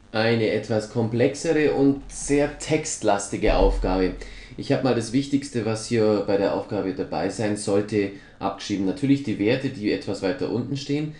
Eine etwas komplexere und sehr textlastige Aufgabe. Ich habe mal das Wichtigste, was hier bei der Aufgabe dabei sein sollte, abgeschrieben. Natürlich die Werte, die etwas weiter unten stehen,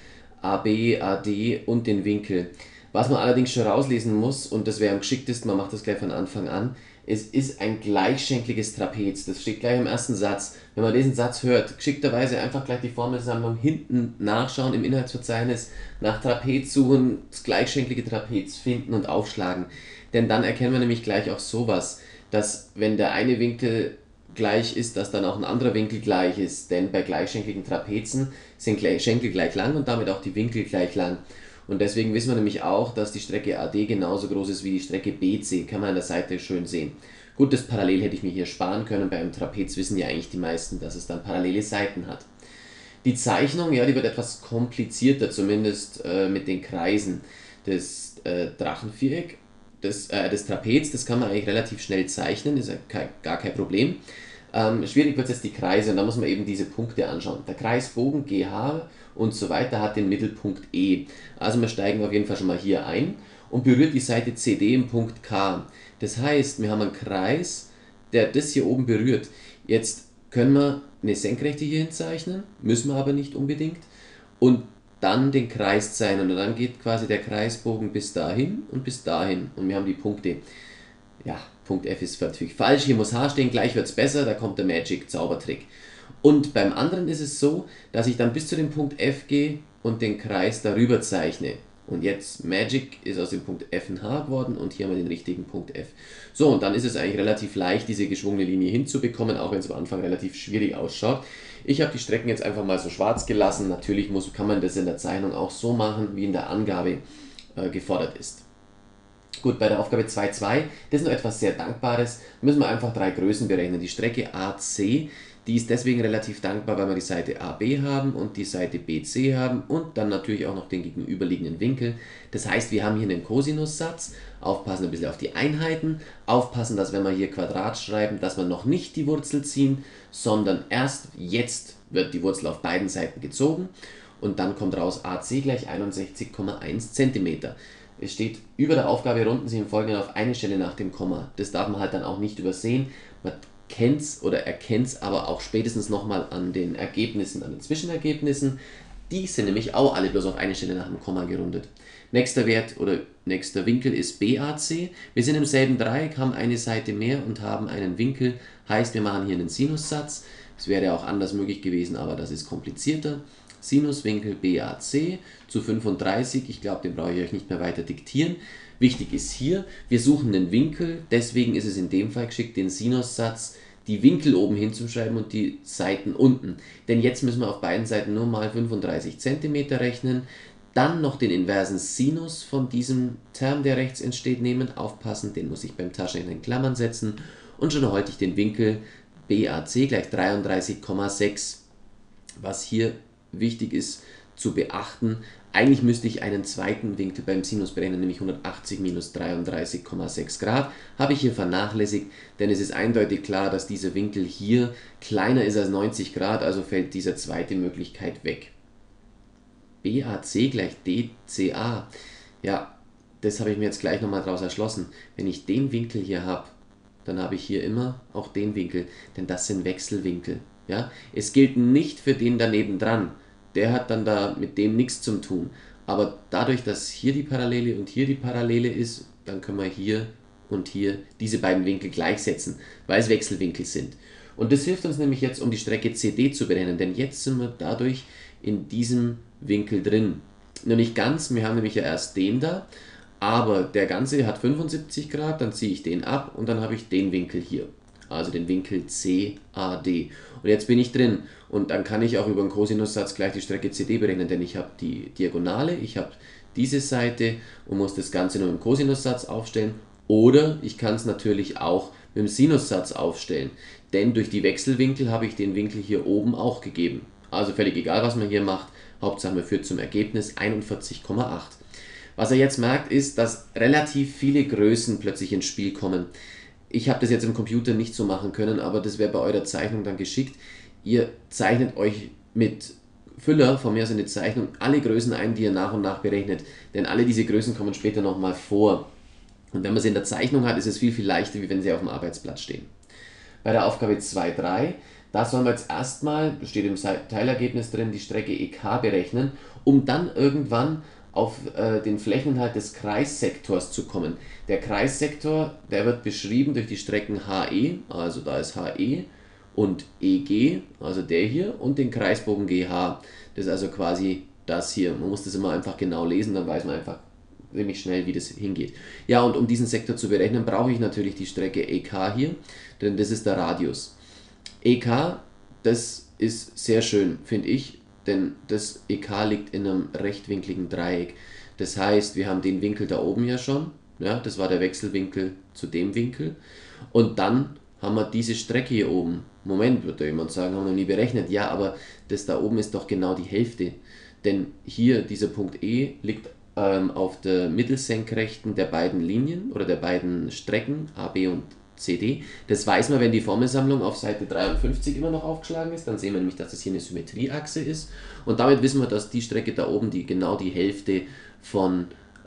AB, AD und den Winkel. Was man allerdings schon rauslesen muss, und das wäre am geschicktesten, man macht das gleich von Anfang an, es ist ein gleichschenkliges Trapez. Das steht gleich im ersten Satz. Wenn man diesen Satz hört, geschickterweise einfach gleich die Formelsammlung hinten nachschauen im Inhaltsverzeichnis, nach Trapez suchen, das gleichschenklige Trapez finden und aufschlagen. Denn dann erkennen wir nämlich gleich auch sowas, dass wenn der eine Winkel gleich ist, dass dann auch ein anderer Winkel gleich ist. Denn bei gleichschenkligen Trapezen sind Schenkel gleich lang und damit auch die Winkel gleich lang. Und deswegen wissen wir nämlich auch, dass die Strecke AD genauso groß ist wie die Strecke BC. Kann man an der Seite schön sehen. Gut, das Parallel hätte ich mir hier sparen können. Beim Trapez wissen ja eigentlich die meisten, dass es dann parallele Seiten hat. Die Zeichnung, ja, die wird etwas komplizierter, zumindest mit den Kreisen. Das Drachenviereck, das Trapez, das kann man eigentlich relativ schnell zeichnen, ist ja gar kein Problem. Schwierig wird jetzt die Kreise und da muss man eben diese Punkte anschauen. Der Kreisbogen GH und so weiter hat den Mittelpunkt E. Also wir steigen auf jeden Fall schon mal hier ein und berührt die Seite CD im Punkt K. Das heißt, wir haben einen Kreis, der das hier oben berührt. Jetzt können wir eine Senkrechte hier hinzeichnen, müssen wir aber nicht unbedingt. Und dann den Kreis zeichnen und dann geht quasi der Kreisbogen bis dahin und bis dahin und wir haben die Punkte. Ja, Punkt F ist natürlich falsch, hier muss H stehen, gleich wird es besser, da kommt der Magic-Zaubertrick. Und beim anderen ist es so, dass ich dann bis zu dem Punkt F gehe und den Kreis darüber zeichne. Und jetzt Magic ist aus dem Punkt F ein H geworden und hier haben wir den richtigen Punkt F. So, und dann ist es eigentlich relativ leicht, diese geschwungene Linie hinzubekommen, auch wenn es am Anfang relativ schwierig ausschaut. Ich habe die Strecken jetzt einfach mal so schwarz gelassen. Natürlich kann man das in der Zeichnung auch so machen, wie in der Angabe gefordert ist. Gut, bei der Aufgabe 2.2, das ist noch etwas sehr Dankbares, müssen wir einfach drei Größen berechnen. Die Strecke AC, die ist deswegen relativ dankbar, weil wir die Seite AB haben und die Seite BC haben und dann natürlich auch noch den gegenüberliegenden Winkel. Das heißt, wir haben hier einen Kosinussatz, aufpassen ein bisschen auf die Einheiten, aufpassen, dass wenn wir hier Quadrat schreiben, dass wir noch nicht die Wurzel ziehen, sondern erst jetzt wird die Wurzel auf beiden Seiten gezogen und dann kommt raus AC gleich 61,1 cm. Es steht über der Aufgabe, runden Sie im Folgenden auf eine Stelle nach dem Komma. Das darf man halt dann auch nicht übersehen. Man kennt es oder erkennt es aber auch spätestens nochmal an den Ergebnissen, an den Zwischenergebnissen. Die sind nämlich auch alle bloß auf eine Stelle nach dem Komma gerundet. Nächster Wert oder nächster Winkel ist BAC. Wir sind im selben Dreieck, haben eine Seite mehr und haben einen Winkel. Heißt, wir machen hier einen Sinussatz. Es wäre auch anders möglich gewesen, aber das ist komplizierter. Sinuswinkel BAC zu 35, ich glaube, den brauche ich euch nicht mehr weiter diktieren. Wichtig ist hier, wir suchen den Winkel, deswegen ist es in dem Fall geschickt, den Sinussatz, die Winkel oben hinzuschreiben und die Seiten unten. Denn jetzt müssen wir auf beiden Seiten nur mal 35 cm rechnen, dann noch den inversen Sinus von diesem Term, der rechts entsteht, nehmen, aufpassen, den muss ich beim Taschenrechner in Klammern setzen und schon erhalte ich den Winkel BAC gleich 33,6, was hier wichtig ist zu beachten. Eigentlich müsste ich einen zweiten Winkel beim Sinus berechnen, nämlich 180 minus 33,6 Grad. Habe ich hier vernachlässigt, denn es ist eindeutig klar, dass dieser Winkel hier kleiner ist als 90 Grad, also fällt diese zweite Möglichkeit weg. BAC gleich DCA. Ja, das habe ich mir jetzt gleich nochmal daraus erschlossen. Wenn ich den Winkel hier habe, dann habe ich hier immer auch den Winkel, denn das sind Wechselwinkel. Ja? Es gilt nicht für den daneben dran, der hat dann da mit dem nichts zu tun. Aber dadurch, dass hier die Parallele und hier die Parallele ist, dann können wir hier und hier diese beiden Winkel gleichsetzen, weil es Wechselwinkel sind. Und das hilft uns nämlich jetzt, um die Strecke CD zu berechnen, denn jetzt sind wir dadurch in diesem Winkel drin. Nur nicht ganz, wir haben nämlich ja erst den da, aber der ganze hat 75 Grad, dann ziehe ich den ab und dann habe ich den Winkel hier, also den Winkel CAD. Und jetzt bin ich drin und dann kann ich auch über einen Kosinussatz gleich die Strecke CD berechnen, denn ich habe die Diagonale, ich habe diese Seite und muss das Ganze nur im Kosinussatz aufstellen. Oder ich kann es natürlich auch mit dem Sinussatz aufstellen, denn durch die Wechselwinkel habe ich den Winkel hier oben auch gegeben. Also völlig egal, was man hier macht, Hauptsache man führt zum Ergebnis 41,8. Was er jetzt merkt, ist, dass relativ viele Größen plötzlich ins Spiel kommen. Ich habe das jetzt im Computer nicht so machen können, aber das wäre bei eurer Zeichnung dann geschickt. Ihr zeichnet euch mit Füller, von mir aus in die Zeichnung, alle Größen ein, die ihr nach und nach berechnet. Denn alle diese Größen kommen später nochmal vor. Und wenn man sie in der Zeichnung hat, ist es viel, viel leichter, wie wenn sie auf dem Arbeitsblatt stehen. Bei der Aufgabe 2.3, da sollen wir jetzt erstmal, steht im Teilergebnis drin, die Strecke EK berechnen, um dann irgendwann auf den Flächeninhalt des Kreissektors zu kommen. Der Kreissektor, der wird beschrieben durch die Strecken HE, also da ist HE, und EG, also der hier, und den Kreisbogen GH. Das ist also quasi das hier. Man muss das immer einfach genau lesen, dann weiß man einfach ziemlich schnell, wie das hingeht. Ja, und um diesen Sektor zu berechnen, brauche ich natürlich die Strecke EK hier, denn das ist der Radius. EK, das ist sehr schön, finde ich, denn das EK liegt in einem rechtwinkligen Dreieck. Das heißt, wir haben den Winkel da oben ja schon, ja, das war der Wechselwinkel zu dem Winkel. Und dann haben wir diese Strecke hier oben. Moment, wird da jemand sagen, haben wir noch nie berechnet. Ja, aber das da oben ist doch genau die Hälfte. Denn hier, dieser Punkt E, liegt auf der Mittelsenkrechten der beiden Linien oder der beiden Strecken AB und CD. Das weiß man, wenn die Formelsammlung auf Seite 53 immer noch aufgeschlagen ist. Dann sehen wir nämlich, dass das hier eine Symmetrieachse ist. Und damit wissen wir, dass die Strecke da oben genau die Hälfte von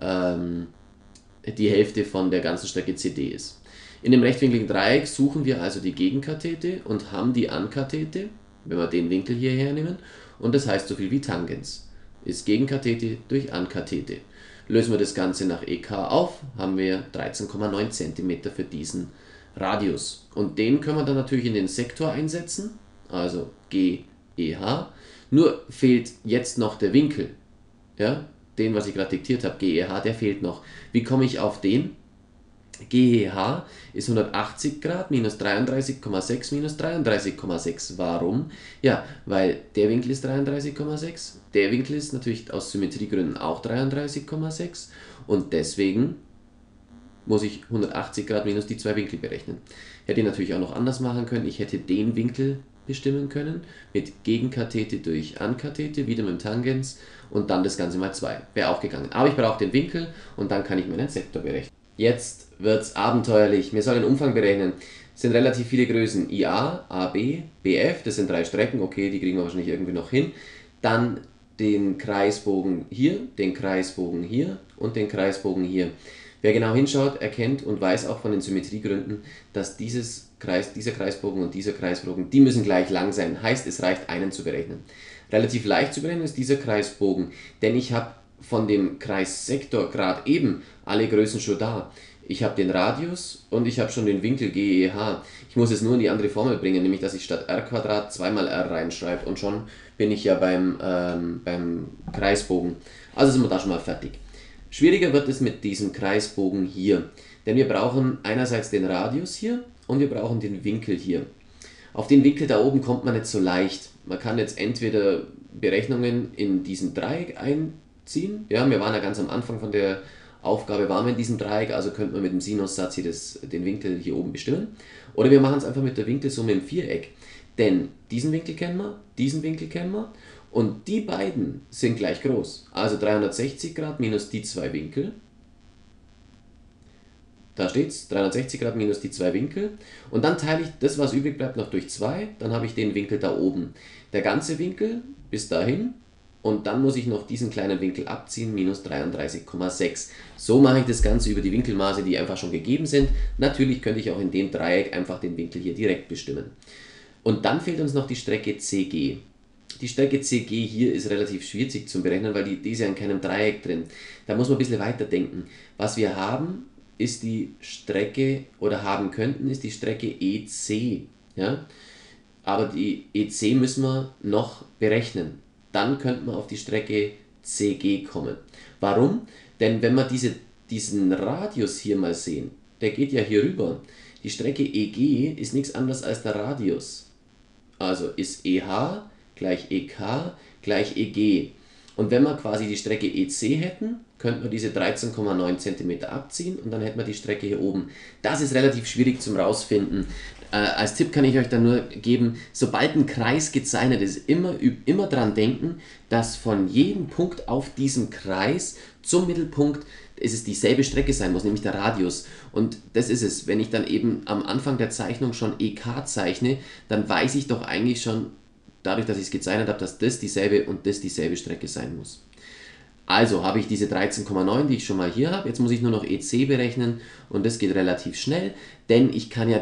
der ganzen Strecke CD ist. In dem rechtwinkligen Dreieck suchen wir also die Gegenkathete und haben die Ankathete, wenn wir den Winkel hier hernehmen. Und das heißt so viel wie Tangens. Ist Gegenkathete durch Ankathete. Lösen wir das Ganze nach EK auf, haben wir 13,9 cm für diesen Radius. Und den können wir dann natürlich in den Sektor einsetzen, also GEH. Nur fehlt jetzt noch der Winkel. Ja, den, was ich gerade diktiert habe, GEH, der fehlt noch. Wie komme ich auf den? GEH ist 180 Grad minus 33,6 minus 33,6. Warum? Ja, weil der Winkel ist 33,6, der Winkel ist natürlich aus Symmetriegründen auch 33,6 und deswegen muss ich 180 Grad minus die zwei Winkel berechnen. Hätte ich natürlich auch noch anders machen können. Ich hätte den Winkel bestimmen können mit Gegenkathete durch Ankathete, wieder mit dem Tangens und dann das Ganze mal 2. Wäre auch gegangen. Aber ich brauche den Winkel und dann kann ich meinen Sektor berechnen. Jetzt wird's abenteuerlich. Wir sollen den Umfang berechnen. Es sind relativ viele Größen. IA, AB, BF, das sind 3 Strecken. Okay, die kriegen wir wahrscheinlich irgendwie noch hin. Dann den Kreisbogen hier, den Kreisbogen hier und den Kreisbogen hier. Wer genau hinschaut, erkennt und weiß auch von den Symmetriegründen, dass dieser Kreisbogen und dieser Kreisbogen, die müssen gleich lang sein. Heißt, es reicht, einen zu berechnen. Relativ leicht zu berechnen ist dieser Kreisbogen, denn ich habe von dem Kreissektor gerade eben alle Größen schon da. Ich habe den Radius und ich habe schon den Winkel GEH. Ich muss es nur in die andere Formel bringen, nämlich dass ich statt r² zweimal r reinschreibe und schon bin ich ja beim Kreisbogen. Also sind wir da schon mal fertig. Schwieriger wird es mit diesem Kreisbogen hier, denn wir brauchen einerseits den Radius hier und wir brauchen den Winkel hier. Auf den Winkel da oben kommt man nicht so leicht. Man kann jetzt entweder Berechnungen in diesem Dreieck einziehen. Ja, wir waren ja ganz am Anfang von der Aufgabe, waren wir in diesem Dreieck, also könnte man mit dem Sinussatz hier den Winkel hier oben bestimmen. Oder wir machen es einfach mit der Winkelsumme im Viereck. Denn diesen Winkel kennen wir, diesen Winkel kennen wir und die beiden sind gleich groß. Also 360 Grad minus die zwei Winkel. Da steht es, 360 Grad minus die zwei Winkel. Und dann teile ich das, was übrig bleibt, noch durch 2. Dann habe ich den Winkel da oben. Der ganze Winkel bis dahin. Und dann muss ich noch diesen kleinen Winkel abziehen, minus 33,6. So mache ich das Ganze über die Winkelmaße, die einfach schon gegeben sind. Natürlich könnte ich auch in dem Dreieck einfach den Winkel hier direkt bestimmen. Und dann fehlt uns noch die Strecke CG. Die Strecke CG hier ist relativ schwierig zu berechnen, weil die ist ja in keinem Dreieck drin. Da muss man ein bisschen weiter denken. Was wir haben, ist die Strecke, oder haben könnten, ist die Strecke EC. Ja? Aber die EC müssen wir noch berechnen. Dann könnte man auf die Strecke CG kommen. Warum? Denn wenn wir diesen Radius hier mal sehen, der geht ja hier rüber. Die Strecke EG ist nichts anderes als der Radius. Also ist EH gleich EK gleich EG. Und wenn wir quasi die Strecke EC hätten, könnten wir diese 13,9 cm abziehen und dann hätten wir die Strecke hier oben. Das ist relativ schwierig zum rausfinden. Als Tipp kann ich euch dann nur geben, sobald ein Kreis gezeichnet ist, immer dran denken, dass von jedem Punkt auf diesem Kreis zum Mittelpunkt es dieselbe Strecke sein muss, nämlich der Radius. Und das ist es. Wenn ich dann eben am Anfang der Zeichnung schon EK zeichne, dann weiß ich doch eigentlich schon dadurch, dass ich es gezeichnet habe, dass das dieselbe und das dieselbe Strecke sein muss. Also habe ich diese 13,9, die ich schon mal hier habe. Jetzt muss ich nur noch EC berechnen und das geht relativ schnell, denn ich kann ja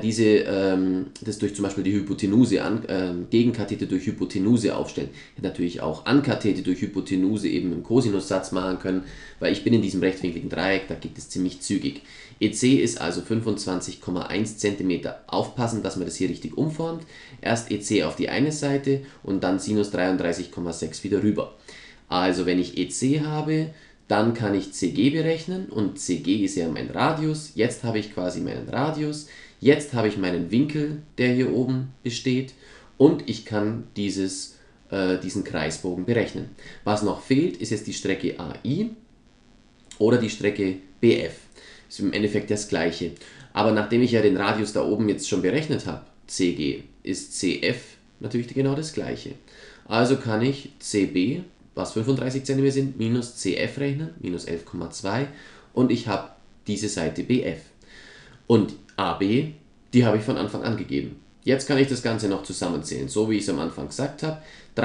das durch zum Beispiel die Hypotenuse, Gegenkathete durch Hypotenuse aufstellen. Ich hätte natürlich auch Ankathete durch Hypotenuse eben im Kosinussatz machen können, weil ich bin in diesem rechtwinkligen Dreieck, da geht es ziemlich zügig. EC ist also 25,1 cm. Aufpassen, dass man das hier richtig umformt. Erst EC auf die eine Seite und dann Sinus 33,6 wieder rüber. Also wenn ich EC habe, dann kann ich CG berechnen und CG ist ja mein Radius. Jetzt habe ich quasi meinen Radius. Jetzt habe ich meinen Winkel, der hier oben besteht und ich kann diesen Kreisbogen berechnen. Was noch fehlt, ist jetzt die Strecke AI oder die Strecke BF. Ist im Endeffekt das gleiche. Aber nachdem ich ja den Radius da oben jetzt schon berechnet habe, CG, ist CF natürlich genau das gleiche. Also kann ich CB, was 35 cm sind, minus CF rechnen, minus 11,2 und ich habe diese Seite BF. Und AB, die habe ich von Anfang an gegeben. Jetzt kann ich das Ganze noch zusammenzählen, so wie ich es am Anfang gesagt habe.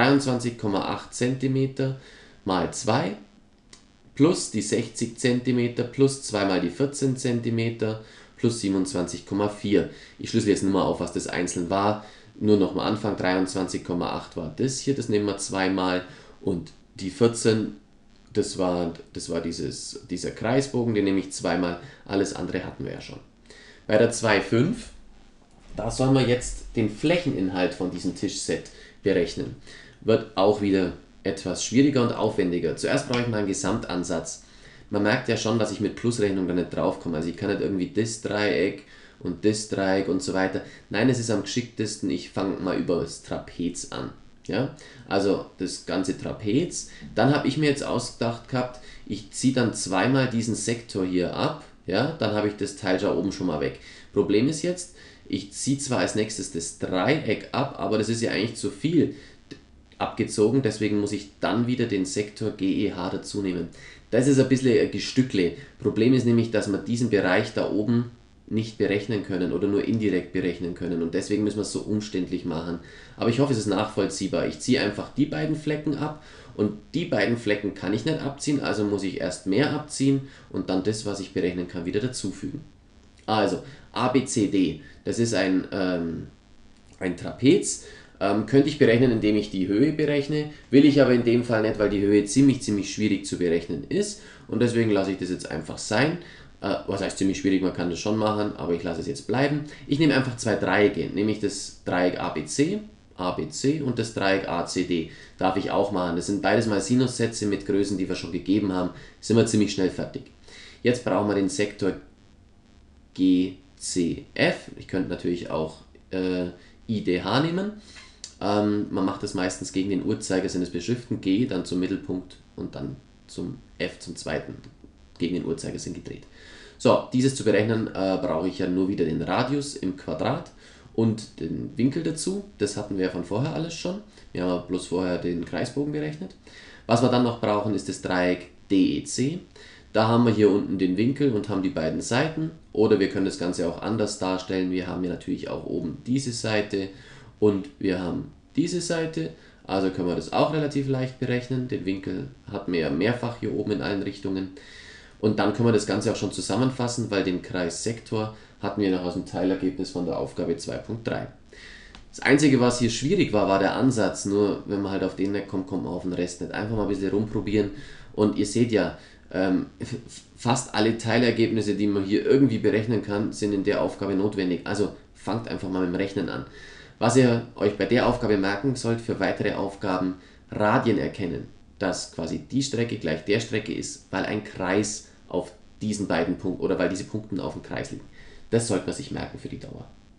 23,8 cm mal 2 plus die 60 cm plus 2 mal die 14 cm plus 27,4. Ich schlüssel jetzt nur mal auf, was das einzeln war. Nur noch mal Anfang, 23,8 war das hier, das nehmen wir zweimal und die 14, das war dieser Kreisbogen, den nehme ich zweimal, alles andere hatten wir ja schon. Bei der 2,5, da sollen wir jetzt den Flächeninhalt von diesem Tischset berechnen. Wird auch wieder etwas schwieriger und aufwendiger. Zuerst brauche ich mal einen Gesamtansatz. Man merkt ja schon, dass ich mit Plusrechnung da nicht draufkomme. Also ich kann nicht irgendwie das Dreieck und das Dreieck und so weiter. Nein, es ist am geschicktesten, ich fange mal über das Trapez an. Ja? Also das ganze Trapez. Dann habe ich mir jetzt ausgedacht gehabt, ich ziehe dann zweimal diesen Sektor hier ab. Ja? Dann habe ich das Teil da oben schon mal weg. Problem ist jetzt, ich ziehe zwar als nächstes das Dreieck ab, aber das ist ja eigentlich zu viel abgezogen, deswegen muss ich dann wieder den Sektor GEH dazu nehmen. Das ist ein bisschen ein Gestückle. Problem ist nämlich, dass wir diesen Bereich da oben nicht berechnen können oder nur indirekt berechnen können und deswegen müssen wir es so umständlich machen. Aber ich hoffe, es ist nachvollziehbar. Ich ziehe einfach die beiden Flecken ab und die beiden Flecken kann ich nicht abziehen, also muss ich erst mehr abziehen und dann das, was ich berechnen kann, wieder dazufügen. Also ABCD, das ist ein Trapez. Könnte ich berechnen, indem ich die Höhe berechne, will ich aber in dem Fall nicht, weil die Höhe ziemlich schwierig zu berechnen ist und deswegen lasse ich das jetzt einfach sein. Was heißt ziemlich schwierig, man kann das schon machen, aber ich lasse es jetzt bleiben. Ich nehme einfach zwei Dreiecke, nämlich das Dreieck ABC und das Dreieck ACD. Darf ich auch machen. Das sind beides mal Sinussätze mit Größen, die wir schon gegeben haben. Sind wir ziemlich schnell fertig. Jetzt brauchen wir den Sektor GCF. Ich könnte natürlich auch IDH nehmen. Man macht das meistens gegen den Uhrzeigersinn des Beschriften, G, dann zum Mittelpunkt und dann zum F zum zweiten, gegen den Uhrzeigersinn gedreht. So, dieses zu berechnen brauche ich ja nur wieder den Radius im Quadrat und den Winkel dazu. Das hatten wir ja von vorher alles schon. Wir haben bloß vorher den Kreisbogen berechnet. Was wir dann noch brauchen, ist das Dreieck DEC. Da haben wir hier unten den Winkel und haben die beiden Seiten. Oder wir können das Ganze auch anders darstellen. Wir haben ja natürlich auch oben diese Seite und wir haben diese Seite. Also können wir das auch relativ leicht berechnen. Den Winkel hatten wir ja mehrfach hier oben in allen Richtungen. Und dann können wir das Ganze auch schon zusammenfassen, weil den Kreissektor hatten wir noch aus dem Teilergebnis von der Aufgabe 2.3. Das Einzige, was hier schwierig war, war der Ansatz. Nur wenn man halt auf den nicht kommt, kommt man auf den Rest nicht. Einfach mal ein bisschen rumprobieren. Und ihr seht ja, fast alle Teilergebnisse, die man hier irgendwie berechnen kann, sind in der Aufgabe notwendig. Also fangt einfach mal mit dem Rechnen an. Was ihr euch bei der Aufgabe merken sollt für weitere Aufgaben, Radien erkennen, dass quasi die Strecke gleich der Strecke ist, weil ein Kreis auf diesen beiden Punkten oder weil diese Punkte auf dem Kreis liegen. Das sollte man sich merken für die Dauer.